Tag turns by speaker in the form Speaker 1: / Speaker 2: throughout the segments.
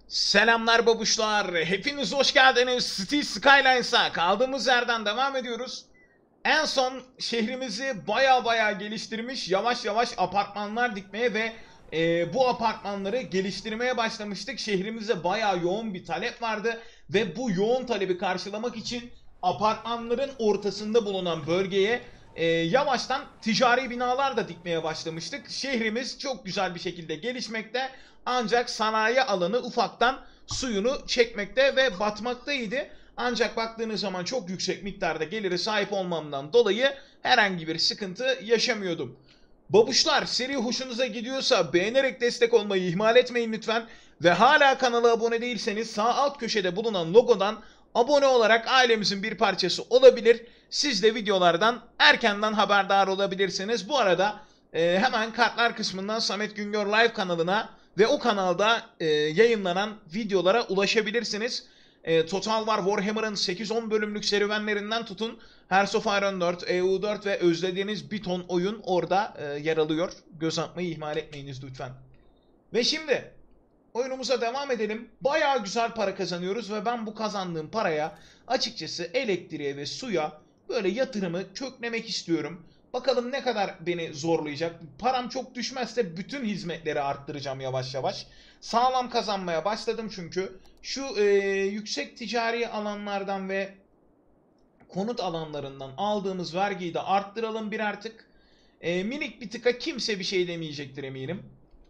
Speaker 1: Selamlar babuşlar. Hepiniz hoş geldiniz. City Skylines'a kaldığımız yerden devam ediyoruz. En son şehrimizi baya geliştirmiş, yavaş yavaş apartmanlar dikmeye ve bu apartmanları geliştirmeye başlamıştık. Şehrimize baya yoğun bir talep vardı ve bu yoğun talebi karşılamak için apartmanların ortasında bulunan bölgeye yavaştan ticari binalar da dikmeye başlamıştık. Şehrimiz çok güzel bir şekilde gelişmekte, ancak sanayi alanı ufaktan suyunu çekmekte ve batmaktaydı. Ancak baktığınız zaman çok yüksek miktarda gelire sahip olmamdan dolayı herhangi bir sıkıntı yaşamıyordum. Babuşlar, seri hoşunuza gidiyorsa beğenerek destek olmayı ihmal etmeyin lütfen. Ve hala kanala abone değilseniz sağ alt köşede bulunan logodan abone olarak ailemizin bir parçası olabilir. Siz de videolardan erkenden haberdar olabilirsiniz. Bu arada hemen kartlar kısmından Samet Güngör Live kanalına ve o kanalda yayınlanan videolara ulaşabilirsiniz. Total War Warhammer'ın 8-10 bölümlük serüvenlerinden tutun Hearts of Iron 4, EU4 ve özlediğiniz bir ton oyun orada yer alıyor. Göz atmayı ihmal etmeyiniz lütfen. Ve şimdi oyunumuza devam edelim. Bayağı güzel para kazanıyoruz ve ben bu kazandığım paraya açıkçası elektriğe ve suya böyle yatırımı köklemek istiyorum. Bakalım ne kadar beni zorlayacak. Param çok düşmezse bütün hizmetleri arttıracağım yavaş yavaş. Sağlam kazanmaya başladım çünkü. Şu yüksek ticari alanlardan ve konut alanlarından aldığımız vergiyi de arttıralım bir artık. Minik bir tıka kimse bir şey demeyecektir eminim.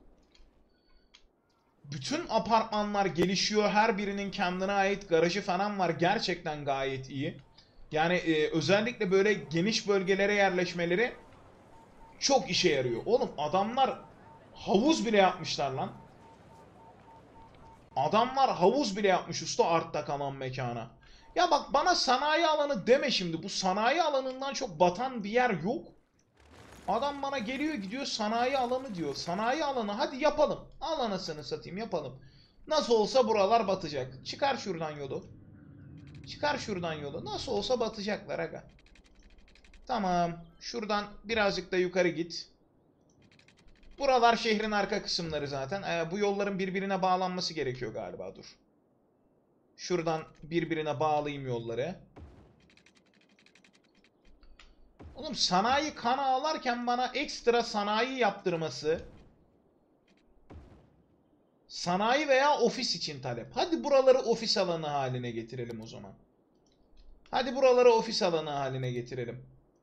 Speaker 1: Bütün apartmanlar gelişiyor. Her birinin kendine ait garajı falan var. Gerçekten gayet iyi. Yani özellikle böyle geniş bölgelere yerleşmeleri çok işe yarıyor. Oğlum adamlar havuz bile yapmışlar lan. Adamlar havuz bile yapmış usta artta kalan mekana. Ya bak, bana sanayi alanı deme şimdi. Bu sanayi alanından çok batan bir yer yok. Adam bana geliyor gidiyor sanayi alanı diyor. Sanayi alanı hadi yapalım. Al anasını satayım, yapalım. Nasıl olsa buralar batacak. Çıkar şuradan yolu. Çıkar şuradan yolu. Nasıl olsa batacaklar aga. Tamam. Şuradan birazcık da yukarı git. Buralar şehrin arka kısımları zaten. Bu yolların birbirine bağlanması gerekiyor galiba, dur. Şuradan birbirine bağlayayım yolları. Oğlum sanayi kan ağlarken bana ekstra sanayi yaptırması. Sanayi veya ofis için talep. Hadi buraları ofis alanı haline getirelim o zaman. Hadi buraları ofis alanı haline getirelim.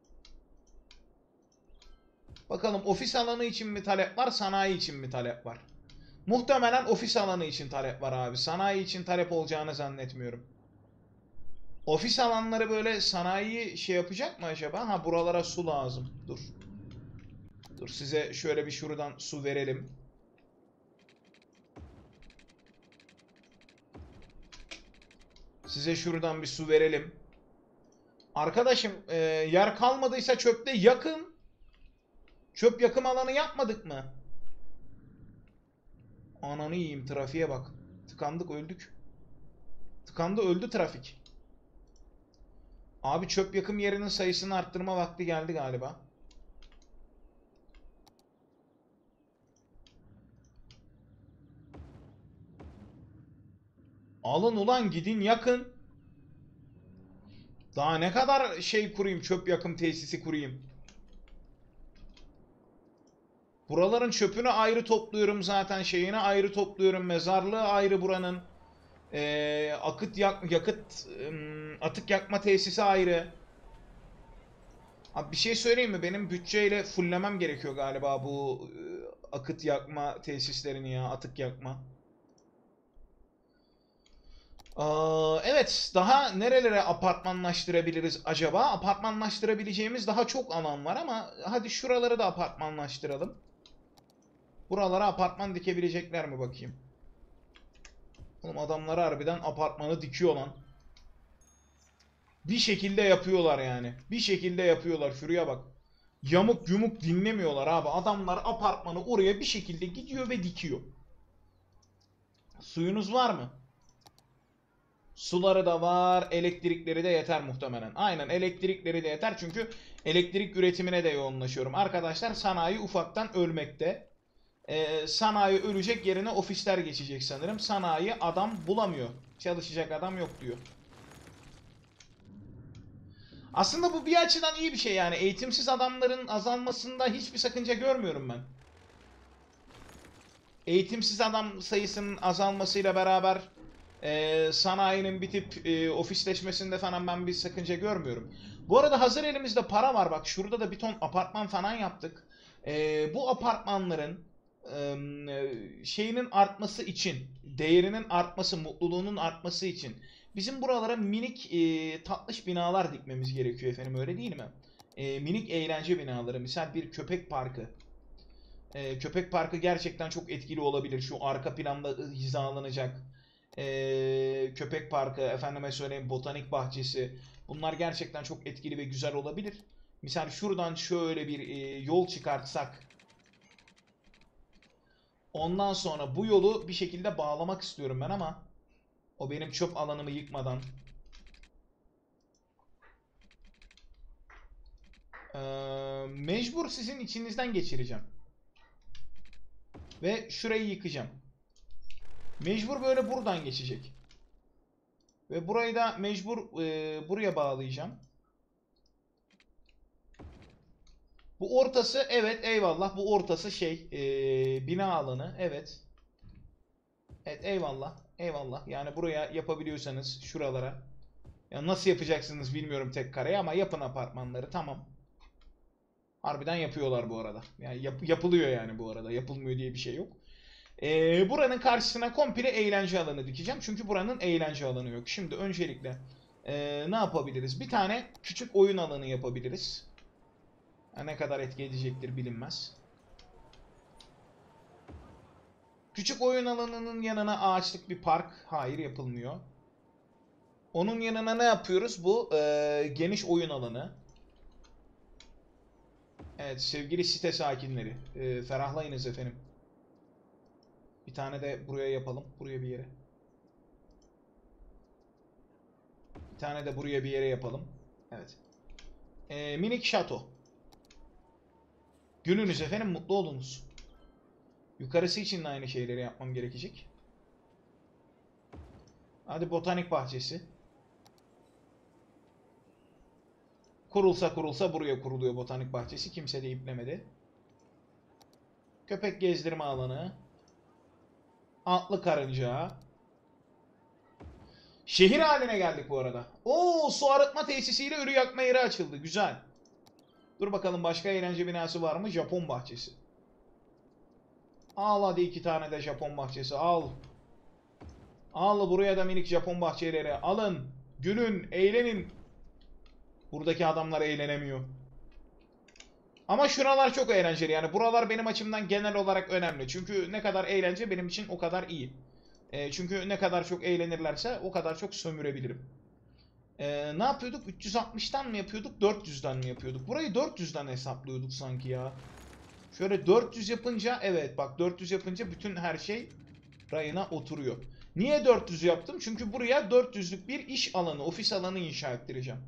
Speaker 1: Bakalım ofis alanı için mi talep var, sanayi için mi talep var? Muhtemelen ofis alanı için talep var abi. Sanayi için talep olacağını zannetmiyorum. Ofis alanları böyle sanayi şey yapacak mı acaba? Ha, buralara su lazım. Dur. Dur, size şöyle bir şuradan su verelim. Size şuradan bir su verelim. Arkadaşım yer kalmadıysa çöpte yakın. Çöp yakım alanı yapmadık mı? Ananı yiyeyim, trafiğe bak. Tıkandık, öldük. Tıkandı, öldü trafik. Abi çöp yakım yerinin sayısını arttırma vakti geldi galiba. Alın ulan, gidin yakın. Daha ne kadar şey kurayım, çöp yakım tesisi kurayım. Buraların çöpünü ayrı topluyorum zaten, şeyini ayrı topluyorum. Mezarlığı ayrı buranın. Atık yakma tesisi ayrı. Abi bir şey söyleyeyim mi? Benim bütçeyle fulllemem gerekiyor galiba bu akıt yakma tesislerini ya, atık yakma. Evet, daha nerelere apartmanlaştırabiliriz acaba? Apartmanlaştırabileceğimiz daha çok alan var ama hadi şuraları da apartmanlaştıralım. Buralara apartman dikebilecekler mi bakayım? Oğlum adamlar harbiden apartmanı dikiyor lan. Bir şekilde yapıyorlar yani. Bir şekilde yapıyorlar. Şuraya bak. Yamuk yumuk dinlemiyorlar abi. Adamlar apartmanı oraya bir şekilde gidiyor ve dikiyor. Suyunuz var mı? Suları da var. Elektrikleri de yeter muhtemelen. Aynen, elektrikleri de yeter çünkü elektrik üretimine de yoğunlaşıyorum. Arkadaşlar sanayi ufaktan ölmekte. Sanayi ölecek, yerine ofisler geçecek sanırım. Sanayi adam bulamıyor. Çalışacak adam yok diyor. Aslında bu bir açıdan iyi bir şey yani. Eğitimsiz adamların azalmasında hiçbir sakınca görmüyorum ben. Eğitimsiz adam sayısının azalmasıyla beraber sanayinin bitip ofisleşmesinde falan ben bir sakınca görmüyorum. Bu arada hazır elimizde para var, bak şurada da bir ton apartman falan yaptık. Bu apartmanların şeyinin artması için, değerinin artması, mutluluğunun artması için bizim buralara minik tatlış binalar dikmemiz gerekiyor efendim, öyle değil mi? Minik eğlence binaları, misal bir köpek parkı. Köpek parkı gerçekten çok etkili olabilir. Şu arka planda hizalanacak. Köpek parkı, efendime söyleyeyim botanik bahçesi. Bunlar gerçekten çok etkili ve güzel olabilir. Misal şuradan şöyle bir yol çıkartsak. Ondan sonra bu yolu bir şekilde bağlamak istiyorum ben ama o benim çöp alanımı yıkmadan. Mecbur sizin içinizden geçireceğim. Ve şurayı yıkacağım. Mecbur böyle buradan geçecek. Ve burayı da mecbur buraya bağlayacağım. Bu ortası, evet eyvallah, bu ortası şey bina alanı, evet. Evet eyvallah eyvallah, yani buraya yapabiliyorsanız şuralara. Ya nasıl yapacaksınız bilmiyorum tek kareye ama yapın apartmanları, tamam. Harbiden yapıyorlar bu arada. Yani yapılıyor yani bu arada, yapılmıyor diye bir şey yok. Buranın karşısına komple eğlence alanı dikeceğim. Çünkü buranın eğlence alanı yok. Şimdi öncelikle ne yapabiliriz? Bir tane küçük oyun alanı yapabiliriz. Ne kadar etki edecektir bilinmez. Küçük oyun alanının yanına ağaçlık bir park. Hayır, yapılmıyor. Onun yanına ne yapıyoruz? Bu geniş oyun alanı. Evet sevgili site sakinleri. Ferahlayınız efendim. Bir tane de buraya yapalım. Buraya bir yere. Bir tane de buraya bir yere yapalım. Evet. Minik şato. Gülünüz efendim, mutlu olunuz. Yukarısı için de aynı şeyleri yapmam gerekecek. Hadi botanik bahçesi. Kurulsa kurulsa buraya kuruluyor botanik bahçesi. Kimse de iplemedi. Köpek gezdirme alanı. Atlı karınca. Şehir haline geldik bu arada. Oo, su arıtma tesisiyle ölü yakma yeri açıldı. Güzel. Dur bakalım başka eğlence binası var mı? Japon bahçesi. Al hadi 2 tane de Japon bahçesi al. Al buraya da minik Japon bahçeleri. Alın. Gülün. Eğlenin. Buradaki adamlar eğlenemiyor. Ama şuralar çok eğlenceli. Yani buralar benim açımdan genel olarak önemli. Çünkü ne kadar eğlence benim için o kadar iyi. Çünkü ne kadar çok eğlenirlerse o kadar çok sömürebilirim. Ne yapıyorduk? 360'tan mı yapıyorduk? 400'den mi yapıyorduk? Burayı 400'den hesaplıyorduk sanki ya. Şöyle 400 yapınca, evet bak 400 yapınca bütün her şey rayına oturuyor. Niye 400 yaptım? Çünkü buraya 400'lük bir iş alanı, ofis alanı inşa ettireceğim.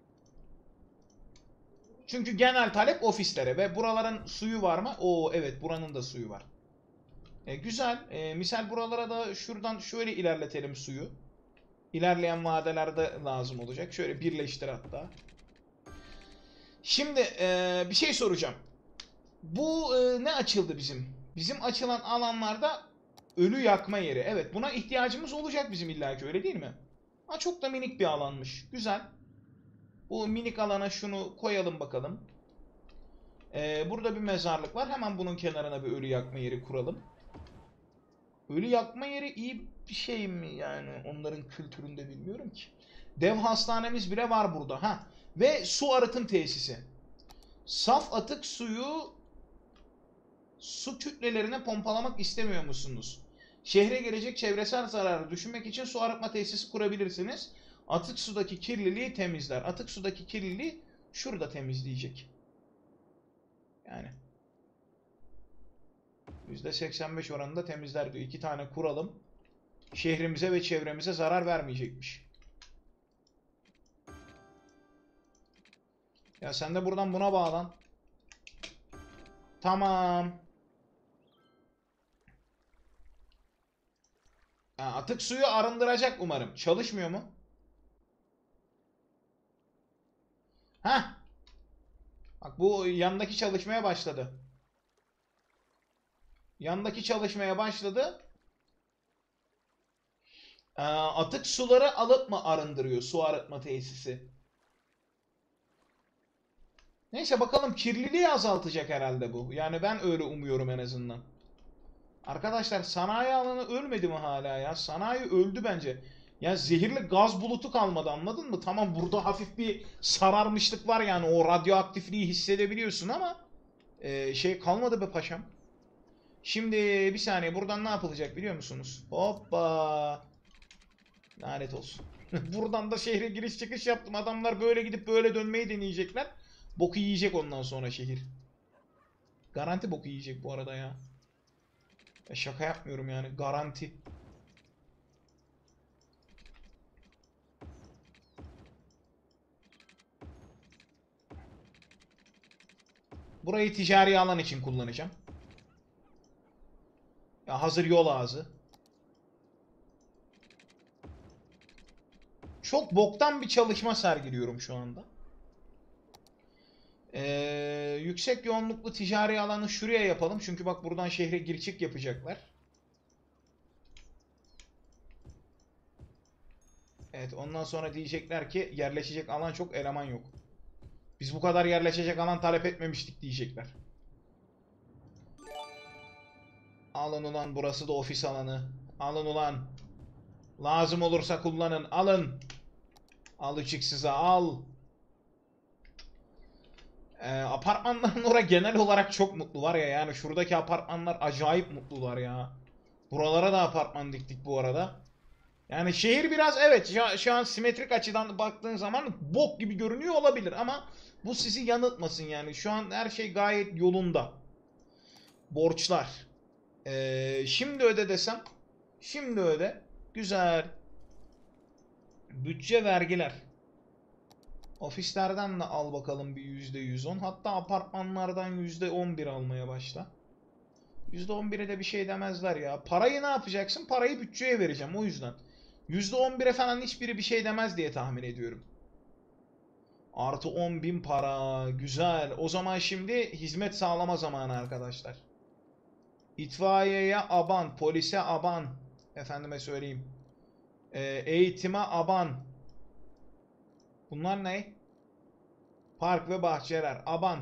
Speaker 1: Çünkü genel talep ofislere ve buraların suyu var mı? Oo evet, buranın da suyu var. Güzel. Misal buralara da şuradan şöyle ilerletelim suyu. İlerleyen vadelerde lazım olacak. Şöyle birleştir hatta. Şimdi bir şey soracağım. Bu ne açıldı bizim? Bizim açılan alanlarda ölü yakma yeri. Evet, buna ihtiyacımız olacak bizim illaki, öyle değil mi? Ha, çok da minik bir alanmış. Güzel. Bu minik alana şunu koyalım bakalım. Burada bir mezarlık var. Hemen bunun kenarına bir ölü yakma yeri kuralım. Ölü yakma yeri iyi bir şey mi yani? Onların kültüründe bilmiyorum ki. Dev hastanemiz bile var burada. Ha. Ve su arıtım tesisi. Saf atık suyu su kütlelerine pompalamak istemiyor musunuz? Şehre gelecek çevresel zararı düşünmek için su arıtma tesisi kurabilirsiniz. Atık sudaki kirliliği temizler. Atık sudaki kirliliği şurada temizleyecek. Yani %85 oranında temizler diyor. 2 tane kuralım. Şehrimize ve çevremize zarar vermeyecekmiş. Ya sen de buradan buna bağlan. Tamam. Atık suyu arındıracak umarım. Çalışmıyor mu? Hah. Bak bu yandaki çalışmaya başladı. Yandaki çalışmaya başladı. Atık suları alıp mı arındırıyor su arıtma tesisi? Neyse bakalım, kirliliği azaltacak herhalde bu. Yani ben öyle umuyorum en azından. Arkadaşlar sanayi alanı ölmedi mi hala ya? Sanayi öldü bence. Ya zehirli gaz bulutu kalmadı, anladın mı? Tamam, burada hafif bir sararmışlık var, yani o radyoaktifliği hissedebiliyorsun ama şey kalmadı be paşam. Şimdi bir saniye, buradan ne yapılacak biliyor musunuz? Hoppa. Lanet olsun. Buradan da şehre giriş çıkış yaptım. Adamlar böyle gidip böyle dönmeyi deneyecekler. Boku yiyecek ondan sonra şehir. Garanti boku yiyecek bu arada ya. Şaka yapmıyorum yani. Garanti. Burayı ticari alan için kullanacağım. Ya hazır yol ağzı. Çok boktan bir çalışma sergiliyorum şu anda. Yüksek yoğunluklu ticari alanı şuraya yapalım. Çünkü bak buradan şehre gir çık yapacaklar. Evet, ondan sonra diyecekler ki yerleşecek alan çok, eleman yok. Biz bu kadar yerleşecek alan talep etmemiştik diyecekler. Alın ulan, burası da ofis alanı. Alın ulan. Lazım olursa kullanın. Alın. Al size al. Apartmanların oraya genel olarak çok mutlu var ya. Yani şuradaki apartmanlar acayip mutlular ya. Buralara da apartman diktik bu arada. Yani şehir biraz, evet, şu an simetrik açıdan baktığın zaman bok gibi görünüyor olabilir ama bu sizi yanıltmasın yani. Şu an her şey gayet yolunda. Borçlar. Şimdi öde desem. Şimdi öde. Güzel. Bütçe, vergiler. Ofislerden de al bakalım bir %110. Hatta apartmanlardan %11 almaya başla. %11'e de bir şey demezler ya. Parayı ne yapacaksın? Parayı bütçeye vereceğim o yüzden. %11'e falan hiçbiri bir şey demez diye tahmin ediyorum. Artı 10.000 para. Güzel. O zaman şimdi hizmet sağlama zamanı arkadaşlar. İtfaiyeye aban. Polise aban. Efendime söyleyeyim. Eğitime aban. Bunlar ne? Park ve bahçeler. Aban.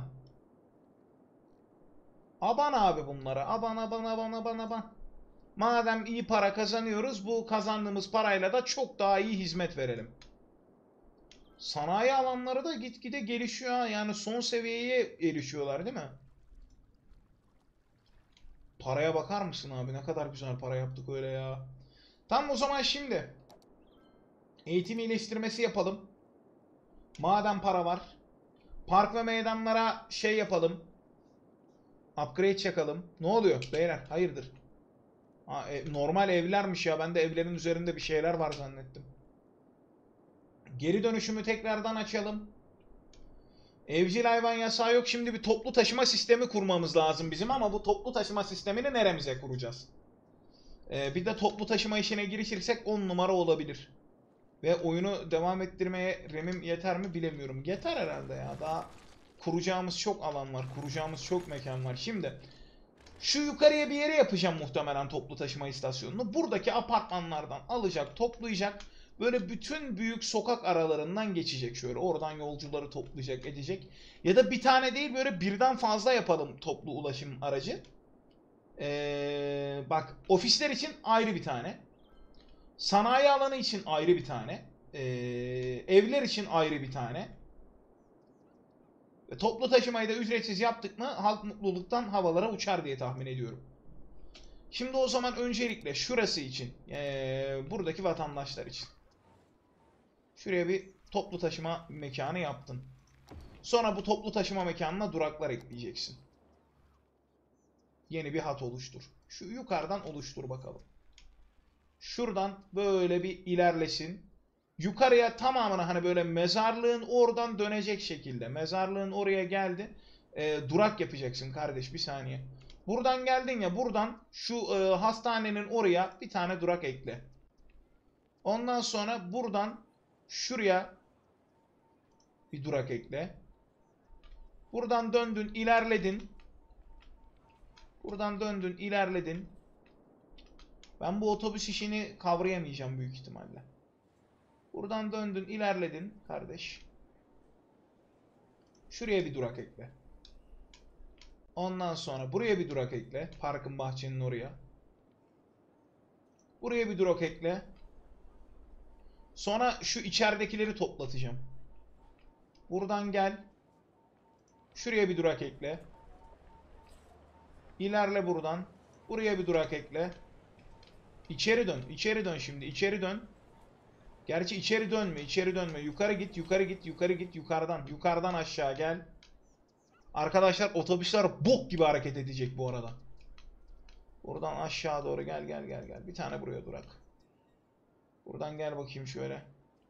Speaker 1: Aban abi bunlara. Aban aban aban aban aban. Madem iyi para kazanıyoruz, bu kazandığımız parayla da çok daha iyi hizmet verelim. Sanayi alanları da gitgide gelişiyor ha. Yani son seviyeye erişiyorlar değil mi? Paraya bakar mısın abi? Ne kadar güzel para yaptık öyle ya. Tamam, o zaman şimdi eğitim iyileştirmesi yapalım. Madem para var. Park ve meydanlara şey yapalım. Upgrade çakalım. Ne oluyor beyler? Hayırdır? Normal evlermiş ya. Ben de evlerin üzerinde bir şeyler var zannettim. Geri dönüşümü tekrardan açalım. Evcil hayvan yasağı yok. Şimdi bir toplu taşıma sistemi kurmamız lazım bizim ama bu toplu taşıma sistemini neremize kuracağız? Bir de toplu taşıma işine girişirsek 10 numara olabilir. Ve oyunu devam ettirmeye RAM'im yeter mi bilemiyorum. Yeter herhalde ya. Daha kuracağımız çok alan var. Kuracağımız çok mekan var. Şimdi şu yukarıya bir yere yapacağım muhtemelen toplu taşıma istasyonunu. Buradaki apartmanlardan alacak, toplayacak. Böyle bütün büyük sokak aralarından geçecek şöyle. Oradan yolcuları toplayacak, edecek. Ya da bir tane değil, böyle birden fazla yapalım toplu ulaşım aracı. Bak, ofisler için ayrı bir tane. Sanayi alanı için ayrı bir tane. Evler için ayrı bir tane. Toplu taşımayı da ücretsiz yaptık mı halk mutluluktan havalara uçar diye tahmin ediyorum. Şimdi o zaman öncelikle şurası için, buradaki vatandaşlar için. Şuraya bir toplu taşıma mekanı yaptın. Sonra bu toplu taşıma mekanına duraklar ekleyeceksin. Yeni bir hat oluştur. Şu yukarıdan oluştur bakalım. Şuradan böyle bir ilerlesin. Yukarıya tamamına, hani böyle mezarlığın oradan dönecek şekilde. Mezarlığın oraya geldi. Durak yapacaksın kardeş, bir saniye. Buradan geldin ya, buradan şu hastanenin oraya bir tane durak ekle. Ondan sonra buradan şuraya bir durak ekle. Buradan döndün, ilerledin. Buradan döndün, ilerledin. Ben bu otobüs işini kavrayamayacağım büyük ihtimalle. Buradan döndün, ilerledin kardeş. Şuraya bir durak ekle. Ondan sonra buraya bir durak ekle. Parkın, bahçenin oraya. Buraya bir durak ekle. Sonra şu içeridekileri toplatacağım. Buradan gel. Şuraya bir durak ekle. İlerle buradan. Buraya bir durak ekle. İçeri dön. İçeri dön şimdi. İçeri dön. Gerçi içeri dönme. İçeri dönme. Yukarı git. Yukarı git. Yukarı git. Yukarıdan. Yukarıdan aşağı gel. Arkadaşlar otobüsler bok gibi hareket edecek bu arada. Buradan aşağı doğru gel gel gel gel. Bir tane buraya durak. Buradan gel bakayım şöyle.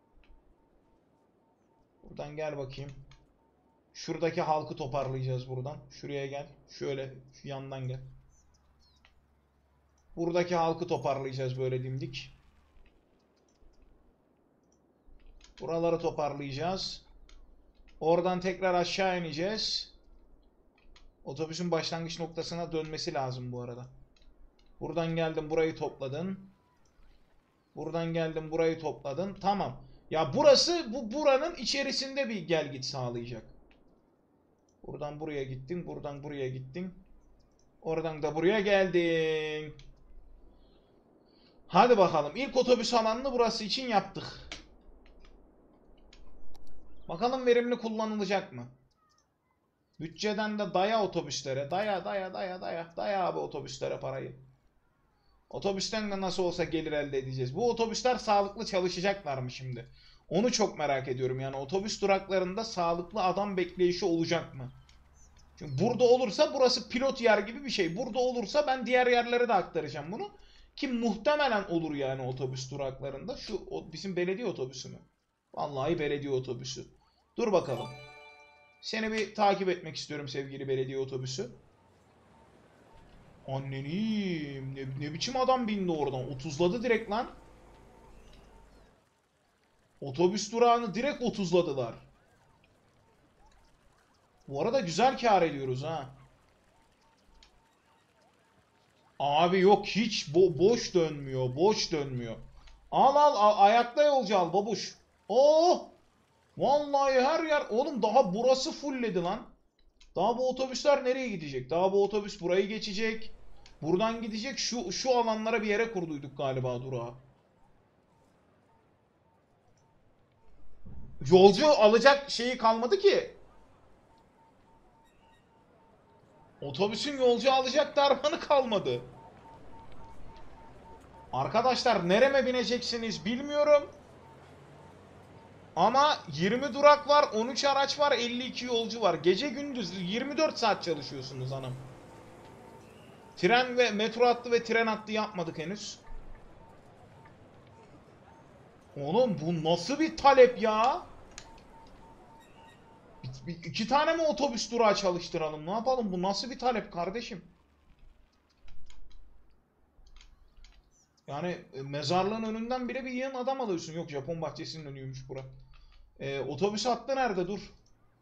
Speaker 1: Buradan gel bakayım. Şuradaki halkı toparlayacağız buradan. Şuraya gel. Şöyle şu yandan gel. Buradaki halkı toparlayacağız böyle dimdik. Buraları toparlayacağız. Oradan tekrar aşağı ineceğiz. Otobüsün başlangıç noktasına dönmesi lazım bu arada. Buradan geldim, burayı topladın. Buradan geldim, burayı topladın. Tamam. Ya burası buranın içerisinde bir gel git sağlayacak. Buradan buraya gittin, buradan buraya gittin. Oradan da buraya geldin. Hadi bakalım. İlk otobüs alanını burası için yaptık. Bakalım verimli kullanılacak mı? Bütçeden de daya otobüslere. Daya daya daya daya. Daya abi otobüslere parayı. Otobüsten de nasıl olsa gelir elde edeceğiz. Bu otobüsler sağlıklı çalışacaklar mı şimdi? Onu çok merak ediyorum. Yani otobüs duraklarında sağlıklı adam bekleyişi olacak mı? Çünkü burada olursa burası pilot yer gibi bir şey. Burada olursa ben diğer yerlere de aktaracağım bunu. Ki muhtemelen olur yani otobüs duraklarında. Şu bizim belediye otobüsü mü? Vallahi belediye otobüsü. Dur bakalım. Seni bir takip etmek istiyorum sevgili belediye otobüsü. Annenim. Ne biçim adam bindi oradan. 30'ladı direkt lan. Otobüs durağını direkt 30'ladılar. Bu arada güzel kâr ediyoruz ha. Abi yok hiç boş dönmüyor. Boş dönmüyor. Al al, ayakta yolcu al babuş. Oh! Vallahi her yer. Oğlum daha burası fullledi lan. Daha bu otobüsler nereye gidecek? Daha bu otobüs burayı geçecek. Buradan gidecek. Şu alanlara bir yere kurduyduk galiba durağı. Yolcu alacak şeyi kalmadı ki. Otobüsün yolcu alacak dermanı kalmadı. Arkadaşlar nereme bineceksiniz bilmiyorum. Ama 20 durak var, 13 araç var, 52 yolcu var. Gece gündüz 24 saat çalışıyorsunuz hanım. Tren ve metro hattı ve tren hattı yapmadık henüz. Oğlum bu nasıl bir talep ya? İki tane mi otobüs durağı çalıştıralım? Ne yapalım? Bu nasıl bir talep kardeşim? Yani mezarlığın önünden bile bir yığın adam alıyorsun. Yok, Japon bahçesinin önüymüş bura. Otobüs hattı nerede? Dur.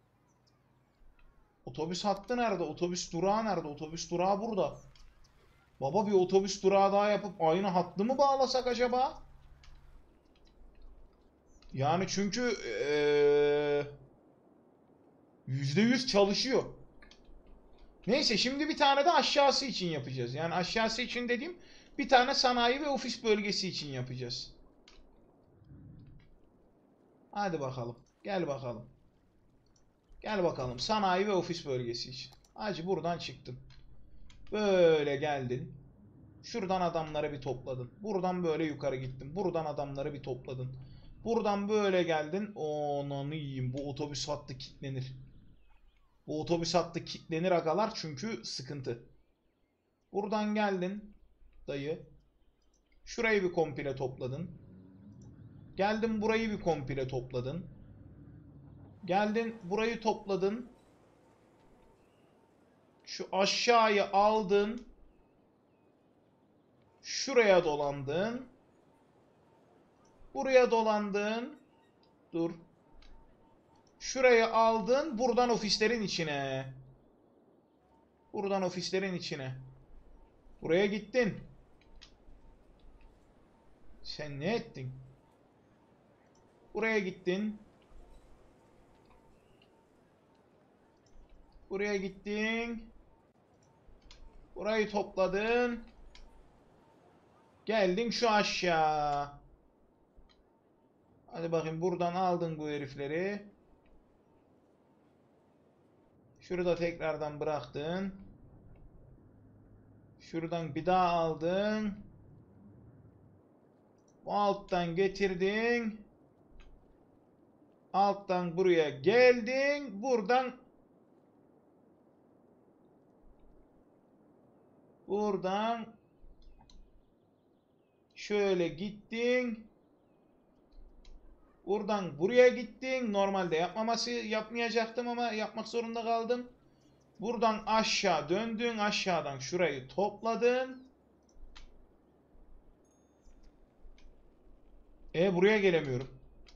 Speaker 1: Otobüs hattı nerede? Otobüs durağı nerede? Otobüs durağı burada. Baba bir otobüs durağı daha yapıp aynı hattı mı bağlasak acaba? Yani çünkü %100 çalışıyor. Neyse şimdi bir tane de aşağısı için yapacağız. Yani aşağısı için dediğim bir tane sanayi ve ofis bölgesi için yapacağız. Hadi bakalım. Gel bakalım. Gel bakalım. Sanayi ve ofis bölgesi için. Hacı buradan çıktın. Böyle geldin. Şuradan adamları bir topladın. Buradan böyle yukarı gittin. Buradan adamları bir topladın. Buradan böyle geldin. Ananı yiyeyim. Bu otobüs hattı kilitlenir. Bu otobüs hattı kilitlenir agalar çünkü sıkıntı. Buradan geldin dayı. Şurayı bir komple topladın. Geldin burayı bir komple topladın. Geldin burayı topladın. Şu aşağıyı aldın. Şuraya dolandın. Buraya dolandın. Dur. Şurayı aldın. Buradan ofislerin içine. Buradan ofislerin içine. Buraya gittin. Sen ne ettin? Buraya gittin. Buraya gittin. Burayı topladın. Geldin şu aşağı. Hadi bakayım, buradan aldın bu herifleri. Şurada tekrardan bıraktın. Şuradan bir daha aldın. Bu alttan getirdin. Alttan buraya geldin. Buradan şöyle gittin. Buradan buraya gittin. Normalde yapmayacaktım ama yapmak zorunda kaldım. Buradan aşağı döndün. Aşağıdan şurayı topladın. Buraya gelemiyorum.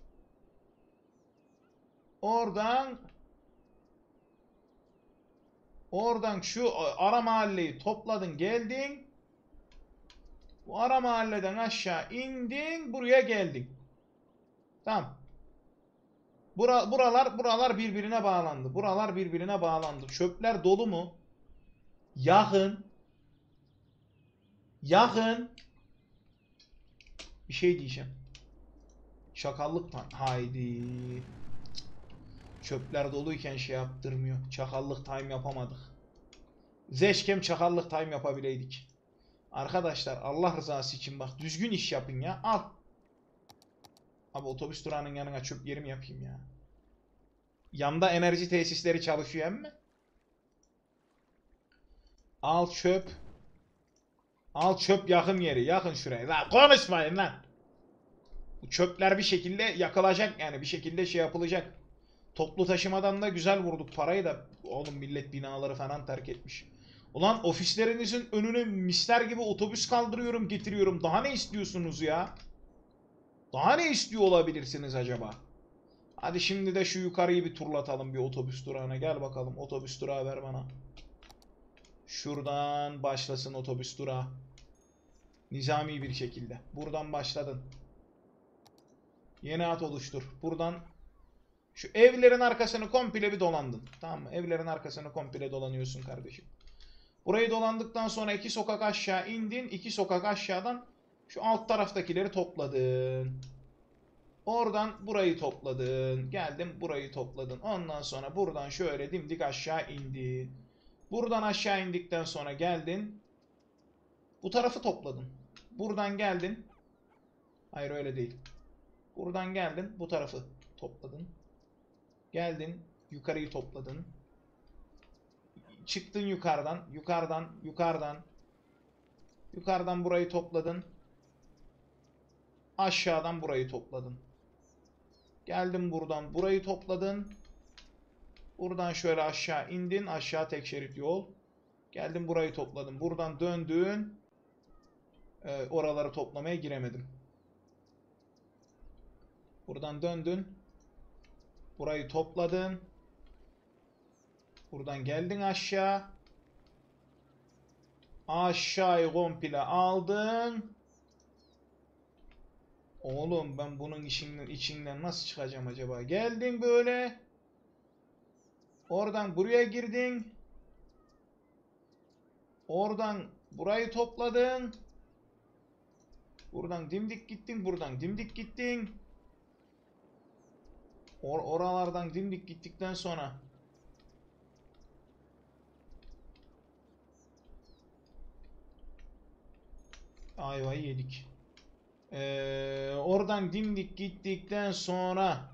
Speaker 1: Oradan şu ara mahalleyi topladın, geldin. Bu ara mahalleden aşağı indin, buraya geldin. Tamam. Buralar birbirine bağlandı. Buralar birbirine bağlandı. Çöpler dolu mu? Yakın. Yakın. Bir şey diyeceğim. Çakallıktan. Haydi. Çöpler doluyken şey yaptırmıyor. Çakallık time yapamadık. Zeşkem çakallık time yapabileydik. Arkadaşlar Allah rızası için bak, düzgün iş yapın ya. Al. Abi otobüs durağının yanına çöp yerim yapayım ya. Yanda enerji tesisleri çalışıyor emmi. Al çöp. Al çöp, yakın yeri. Yakın şuraya. Lan konuşmayın lan. Bu çöpler bir şekilde yakılacak yani. Bir şekilde şey yapılacak. Toplu taşımadan da güzel vurduk parayı da. Oğlum millet binaları falan terk etmiş. Ulan ofislerinizin önüne misler gibi otobüs kaldırıyorum, getiriyorum. Daha ne istiyorsunuz ya? Daha ne istiyor olabilirsiniz acaba? Hadi şimdi de şu yukarıyı bir turlatalım, bir otobüs durağına. Gel bakalım, otobüs durağı ver bana. Şuradan başlasın otobüs durağı. Nizami bir şekilde. Buradan başladın. Yeni hat oluştur. Buradan şu evlerin arkasını komple bir dolandın. Tamam mı? Evlerin arkasını komple dolanıyorsun kardeşim. Burayı dolandıktan sonra 2 sokak aşağı indin. 2 sokak aşağıdan şu alt taraftakileri topladın. Oradan burayı topladın. Geldin burayı topladın. Ondan sonra buradan şöyle dimdik aşağı indin. Buradan aşağı indikten sonra geldin. Bu tarafı topladın. Buradan geldin. Hayır öyle değil. Buradan geldin. Bu tarafı topladın. Geldin. Yukarıyı topladın. Çıktın yukarıdan. Yukarıdan burayı topladın. Aşağıdan burayı topladın. Geldin buradan burayı topladın. Buradan şöyle aşağı indin. Aşağı tek şerit yol. Geldin burayı topladın. Buradan döndün. Oraları toplamaya giremedim. Buradan döndün. Burayı topladın. Buradan geldin aşağı. Aşağıyı komple aldın. Oğlum ben bunun içinden nasıl çıkacağım acaba? Geldin böyle. Oradan buraya girdin. Oradan burayı topladın. Buradan dimdik gittin. Buradan dimdik gittin. Oralardan dimdik gittikten sonra ayvayı yedik. Oradan dimdik gittikten sonra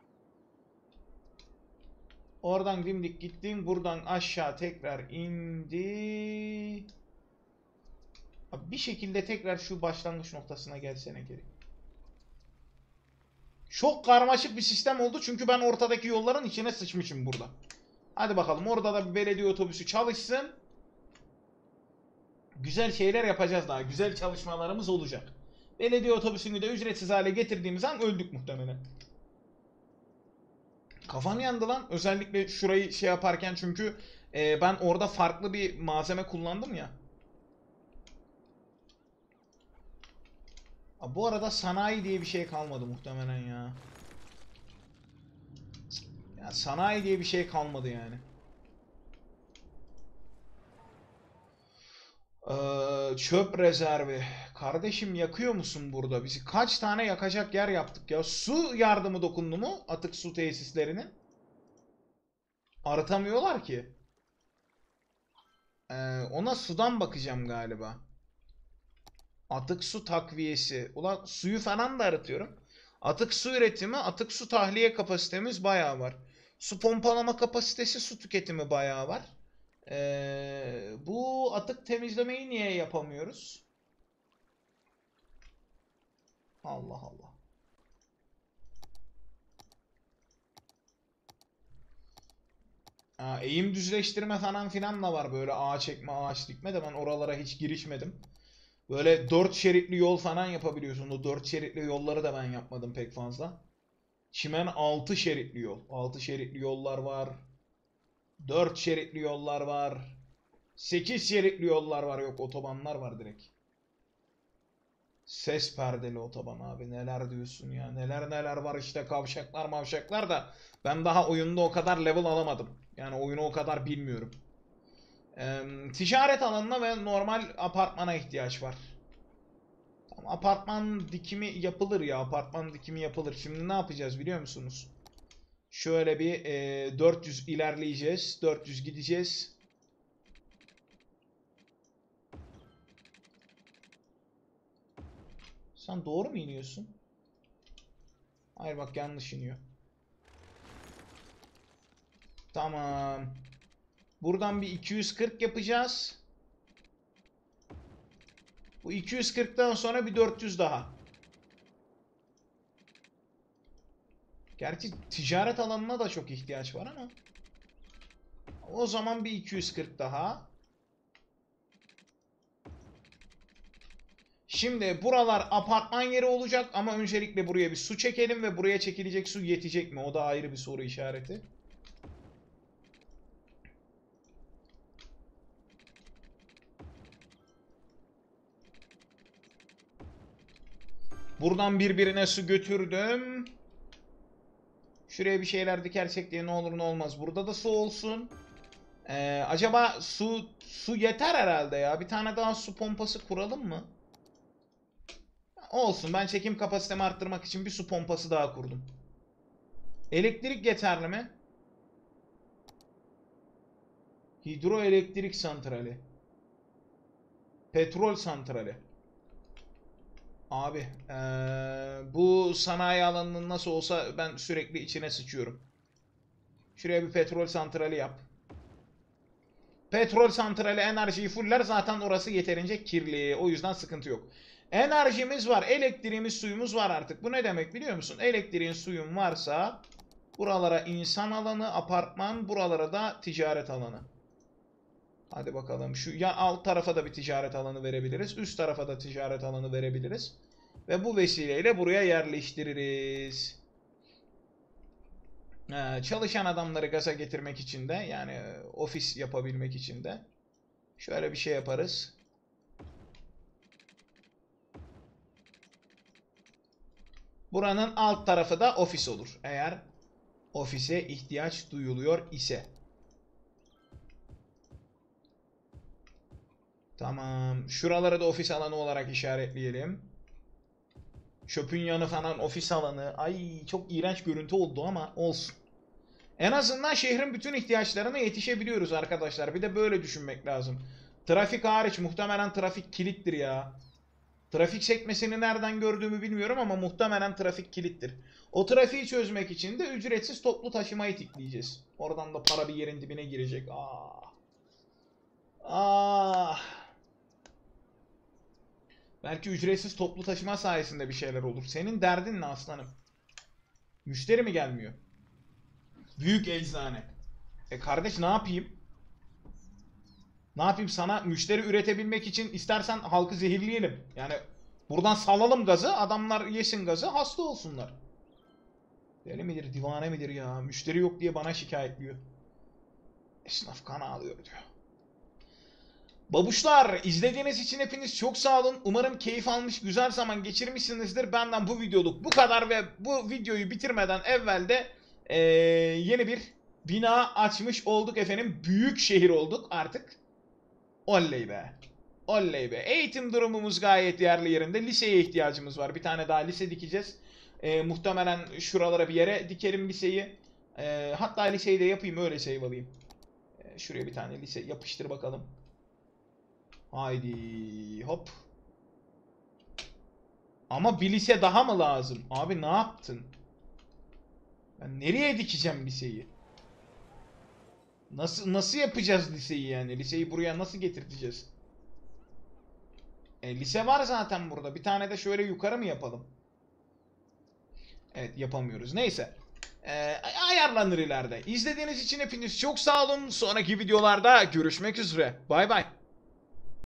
Speaker 1: oradan dimdik gittin. Buradan aşağı tekrar indi. Abi bir şekilde tekrar şu başlangıç noktasına gelsene geri. Çok karmaşık bir sistem oldu çünkü ben ortadaki yolların içine sıçmışım burada. Hadi bakalım, orada da bir belediye otobüsü çalışsın. Güzel şeyler yapacağız daha. Güzel çalışmalarımız olacak. Belediye otobüsünü de ücretsiz hale getirdiğimiz an öldük muhtemelen. Kafam yandı lan. Özellikle şurayı şey yaparken, çünkü ben orada farklı bir malzeme kullandım ya. Bu arada sanayi diye bir şey kalmadı muhtemelen ya. Ya sanayi diye bir şey kalmadı yani. Çöp rezervi. Kardeşim, yakıyor musun burada? Bizi kaç tane yakacak yer yaptık ya. Su yardımı dokundu mu atık su tesislerinin? Arıtamıyorlar ki. Ona sudan bakacağım galiba. Atık su takviyesi. Ulan suyu falan da arıtıyorum. Atık su üretimi, atık su tahliye kapasitemiz bayağı var. Su pompalama kapasitesi, su tüketimi bayağı var. Bu atık temizlemeyi niye yapamıyoruz? Allah Allah. Eğim düzleştirme falan filan da var, böyle ağaç ekme, ağaç dikme de ben oralara hiç girişmedim. Böyle 4 şeritli yol falan yapabiliyorsun. O 4 şeritli yolları da ben yapmadım pek fazla. Çimen 6 şeritli yol. 6 şeritli yollar var. 4 şeritli yollar var. 8 şeritli yollar var. Yok, otobanlar var direkt. Ses perdeli otoban abi, neler diyorsun ya. Neler neler var işte, kavşaklar mavşaklar da. Ben daha oyunda o kadar level alamadım. Yani oyunu o kadar bilmiyorum. Ticaret alanına ve normal apartmana ihtiyaç var. Tamam, apartman dikimi yapılır ya. Apartman dikimi yapılır. Şimdi ne yapacağız biliyor musunuz? Şöyle bir 400 ilerleyeceğiz. 400 gideceğiz. Sen doğru mu iniyorsun? Hayır bak, yanlış iniyor. Tamam. Buradan bir 240 yapacağız. Bu 240'tan sonra bir 400 daha. Gerçi ticaret alanına da çok ihtiyaç var ama. O zaman bir 240 daha. Şimdi buralar apartman yeri olacak ama öncelikle buraya bir su çekelim ve buraya çekilecek su yetecek mi? O da ayrı bir soru işareti. Buradan birbirine su götürdüm. Şuraya bir şeyler dikersek diye, ne olur ne olmaz. Burada da su olsun. Acaba su yeter herhalde ya. Bir tane daha su pompası kuralım mı? Olsun, ben çekim kapasitemi arttırmak için bir su pompası daha kurdum. Elektrik yeterli mi? Hidroelektrik santrali. Petrol santrali. Abi bu sanayi alanının nasıl olsa ben sürekli içine sıçıyorum. Şuraya bir petrol santrali yap. Petrol santrali enerjiyi fuller, zaten orası yeterince kirli. O yüzden sıkıntı yok. Enerjimiz var, elektriğimiz, suyumuz var artık. Bu ne demek biliyor musun? Elektriğin, suyun varsa buralara insan alanı, apartman, buralara da ticaret alanı. Hadi bakalım, şu ya alt tarafa da bir ticaret alanı verebiliriz. Üst tarafa da ticaret alanı verebiliriz. Ve bu vesileyle buraya yerleştiririz. Çalışan adamları gaza getirmek için de, yani ofis yapabilmek için de şöyle bir şey yaparız. Buranın alt tarafı da ofis olur. Eğer ofise ihtiyaç duyuluyor ise. Tamam. Şuraları da ofis alanı olarak işaretleyelim. Çöpün yanı falan ofis alanı. Ay, çok iğrenç görüntü oldu ama olsun. En azından şehrin bütün ihtiyaçlarına yetişebiliyoruz arkadaşlar. Bir de böyle düşünmek lazım. Trafik hariç, muhtemelen trafik kilittir ya. Trafik sekmesini nereden gördüğümü bilmiyorum ama muhtemelen trafik kilittir. O trafiği çözmek için de ücretsiz toplu taşımayı tıklayacağız. Oradan da para bir yerin dibine girecek. Ah. Ah. Belki ücretsiz toplu taşıma sayesinde bir şeyler olur. Senin derdin ne aslanım? Müşteri mi gelmiyor? Büyük eczane. Kardeş ne yapayım? Ne yapayım, sana müşteri üretebilmek için istersen halkı zehirleyelim. Yani buradan salalım gazı, adamlar yesin gazı, hasta olsunlar. Deli midir, divane midir ya? Müşteri yok diye bana şikayetliyor. Esnaf kan ağlıyor diyor. Babuşlar, izlediğiniz için hepiniz çok sağ olun. Umarım keyif almış, güzel zaman geçirmişsinizdir. Benden bu videoluk bu kadar ve bu videoyu bitirmeden evvel de yeni bir bina açmış olduk efendim. Büyük şehir olduk artık. Oley be. Oley be. Eğitim durumumuz gayet yerli yerinde. Liseye ihtiyacımız var. Bir tane daha lise dikeceğiz. Muhtemelen şuralara bir yere dikerim liseyi. Hatta liseyi de yapayım, öyle şey alayım. Şuraya bir tane lise yapıştır bakalım. Haydi hop. Ama bir lise daha mı lazım? Abi ne yaptın? Ben nereye dikeceğim liseyi? Nasıl yapacağız liseyi yani? Liseyi buraya nasıl getirteceğiz? Lise var zaten burada. Bir tane de şöyle yukarı mı yapalım? Evet, yapamıyoruz. Neyse. Ayarlanır ileride. İzlediğiniz için hepiniz çok sağ olun. Sonraki videolarda görüşmek üzere. Bay bay.